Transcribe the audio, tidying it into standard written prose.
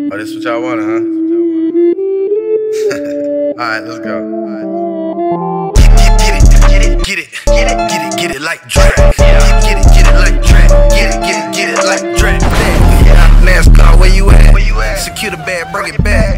Oh, this what y'all wanted, huh? Alright, let's go. Get it like Drac. Get it like Drac. Get it like Drac. NASCAR, where you at? Secure the bag, bring it back.